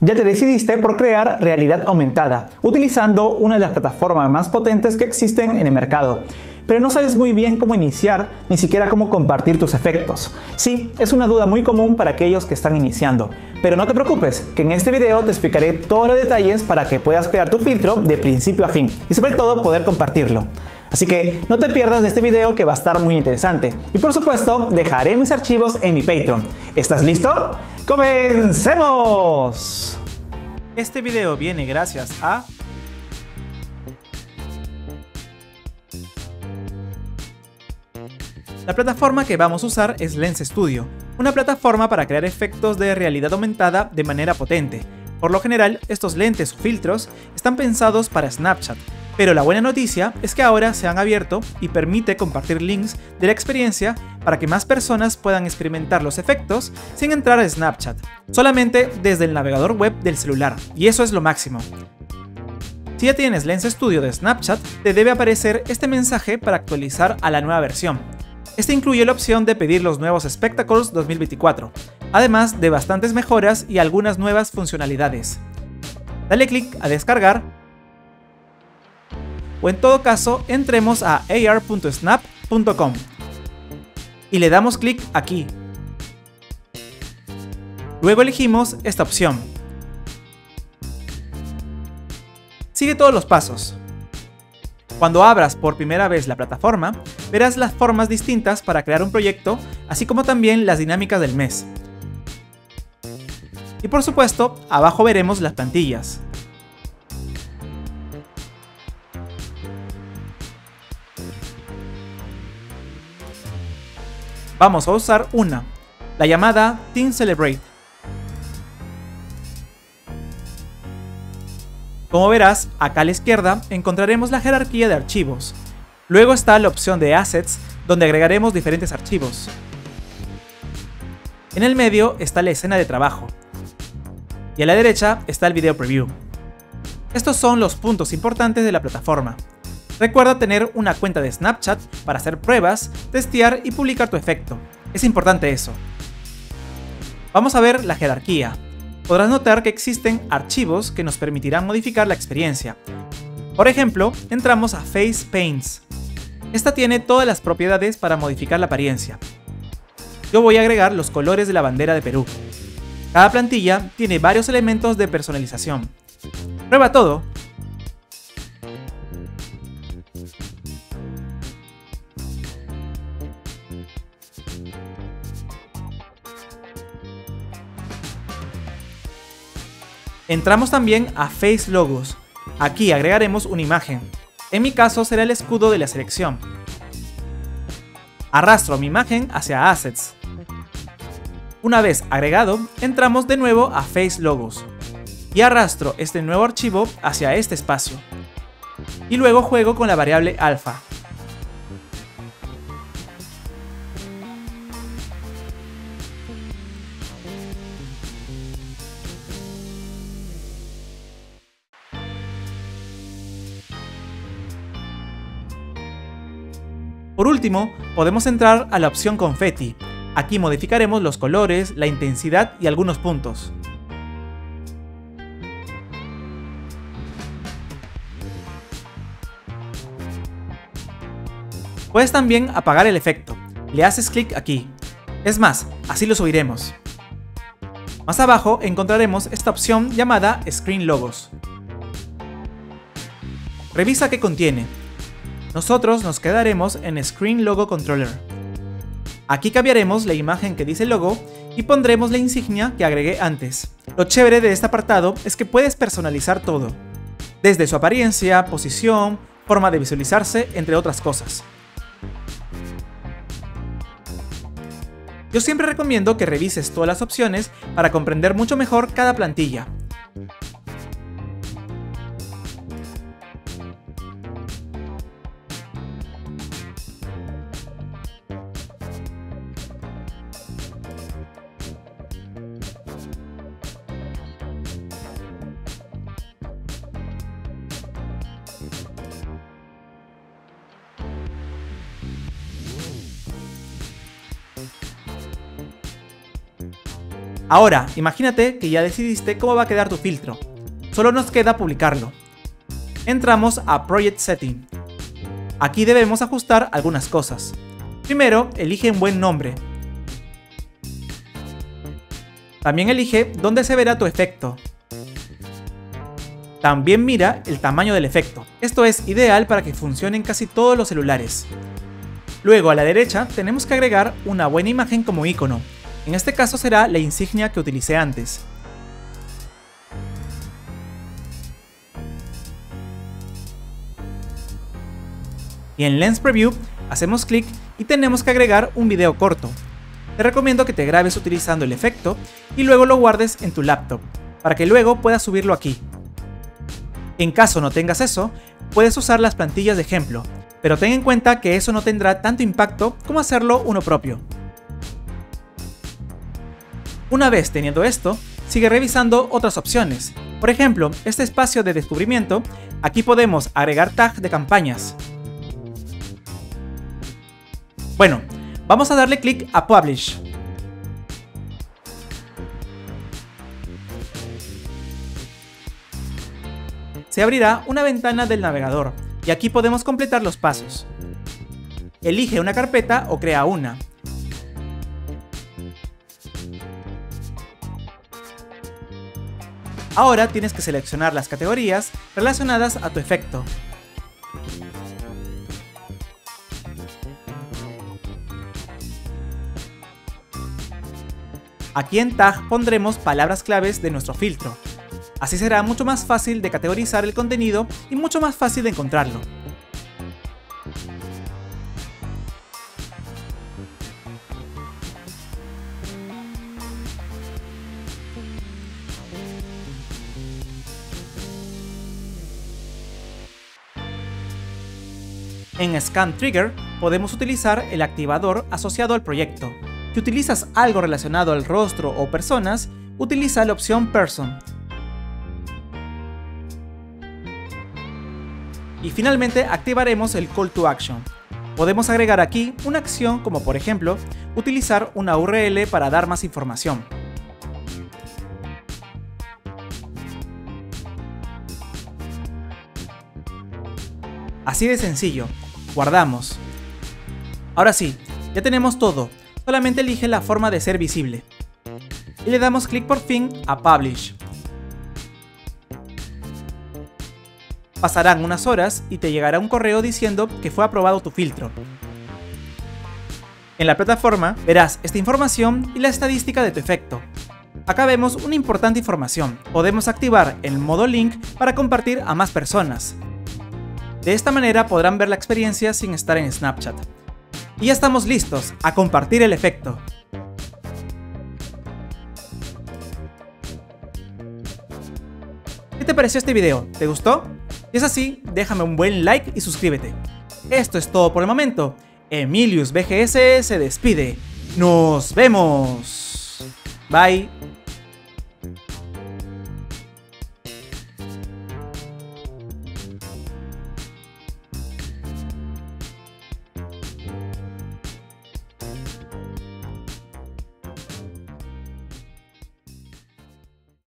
Ya te decidiste por crear realidad aumentada, utilizando una de las plataformas más potentes que existen en el mercado, pero no sabes muy bien cómo iniciar, ni siquiera cómo compartir tus efectos. Sí, es una duda muy común para aquellos que están iniciando, pero no te preocupes, que en este video te explicaré todos los detalles para que puedas crear tu filtro de principio a fin y sobre todo poder compartirlo. Así que no te pierdas de este video, que va a estar muy interesante. Y por supuesto, dejaré mis archivos en mi Patreon. ¿Estás listo? ¡Comencemos! Este video viene gracias a... La plataforma que vamos a usar es Lens Studio, una plataforma para crear efectos de realidad aumentada de manera potente. Por lo general, estos lentes o filtros están pensados para Snapchat, pero la buena noticia es que ahora se han abierto y permite compartir links de la experiencia para que más personas puedan experimentar los efectos sin entrar a Snapchat, solamente desde el navegador web del celular, y eso es lo máximo. Si ya tienes Lens Studio de Snapchat, te debe aparecer este mensaje para actualizar a la nueva versión. Este incluye la opción de pedir los nuevos Spectacles 2024, además de bastantes mejoras y algunas nuevas funcionalidades. Dale clic a descargar, o en todo caso entremos a ar.snap.com y le damos clic aquí. Luego elegimos esta opción. Sigue todos los pasos. Cuando abras por primera vez la plataforma, verás las formas distintas para crear un proyecto, así como también las dinámicas del mes. Y por supuesto, abajo veremos las plantillas. Vamos a usar una, la llamada Team Celebrate. Como verás, acá a la izquierda encontraremos la jerarquía de archivos. Luego está la opción de Assets, donde agregaremos diferentes archivos. En el medio está la escena de trabajo. Y a la derecha está el video preview. Estos son los puntos importantes de la plataforma. Recuerda tener una cuenta de Snapchat para hacer pruebas, testear y publicar tu efecto. Es importante eso. Vamos a ver la jerarquía. Podrás notar que existen archivos que nos permitirán modificar la experiencia. Por ejemplo, entramos a Face Paints. Esta tiene todas las propiedades para modificar la apariencia. Yo voy a agregar los colores de la bandera de Perú. Cada plantilla tiene varios elementos de personalización. Prueba todo. Entramos también a Face Logos. Aquí agregaremos una imagen. En mi caso será el escudo de la selección. Arrastro mi imagen hacia Assets. Una vez agregado, entramos de nuevo a Face Logos. Y arrastro este nuevo archivo hacia este espacio. Y luego juego con la variable alfa. Por último, podemos entrar a la opción Confetti. Aquí modificaremos los colores, la intensidad y algunos puntos. Puedes también apagar el efecto. Le haces clic aquí. Es más, así lo subiremos. Más abajo encontraremos esta opción llamada Screen Logos. Revisa qué contiene. Nosotros nos quedaremos en Screen Logo Controller. Aquí cambiaremos la imagen que dice logo y pondremos la insignia que agregué antes. Lo chévere de este apartado es que puedes personalizar todo, desde su apariencia, posición, forma de visualizarse, entre otras cosas. Yo siempre recomiendo que revises todas las opciones para comprender mucho mejor cada plantilla. Ahora, imagínate que ya decidiste cómo va a quedar tu filtro. Solo nos queda publicarlo. Entramos a Project Setting. Aquí debemos ajustar algunas cosas. Primero, elige un buen nombre. También elige dónde se verá tu efecto. También mira el tamaño del efecto. Esto es ideal para que funcione en casi todos los celulares. Luego a la derecha tenemos que agregar una buena imagen como icono. En este caso será la insignia que utilicé antes. Y en Lens Preview hacemos clic y tenemos que agregar un video corto. Te recomiendo que te grabes utilizando el efecto y luego lo guardes en tu laptop, para que luego puedas subirlo aquí. En caso no tengas eso, puedes usar las plantillas de ejemplo, pero ten en cuenta que eso no tendrá tanto impacto como hacerlo uno propio. Una vez teniendo esto, sigue revisando otras opciones. Por ejemplo, este espacio de descubrimiento, aquí podemos agregar tag de campañas. Bueno, vamos a darle clic a Publish. Se abrirá una ventana del navegador y aquí podemos completar los pasos. Elige una carpeta o crea una. Ahora tienes que seleccionar las categorías relacionadas a tu efecto. Aquí en Tag pondremos palabras claves de nuestro filtro. Así será mucho más fácil de categorizar el contenido y mucho más fácil de encontrarlo. En Scan Trigger podemos utilizar el activador asociado al proyecto. Si utilizas algo relacionado al rostro o personas, utiliza la opción Person. Y finalmente activaremos el Call to Action. Podemos agregar aquí una acción como por ejemplo, utilizar una URL para dar más información. Así de sencillo. Guardamos. Ahora sí, ya tenemos todo. Solamente elige la forma de ser visible. Y le damos clic por fin a Publish. Pasarán unas horas y te llegará un correo diciendo que fue aprobado tu filtro. En la plataforma verás esta información y la estadística de tu efecto. Acá vemos una importante información. Podemos activar el modo link para compartir a más personas. De esta manera podrán ver la experiencia sin estar en Snapchat. Y ya estamos listos a compartir el efecto. ¿Qué te pareció este video? ¿Te gustó? Si es así, déjame un buen like y suscríbete. Esto es todo por el momento. Emilius BGS se despide. ¡Nos vemos! Bye.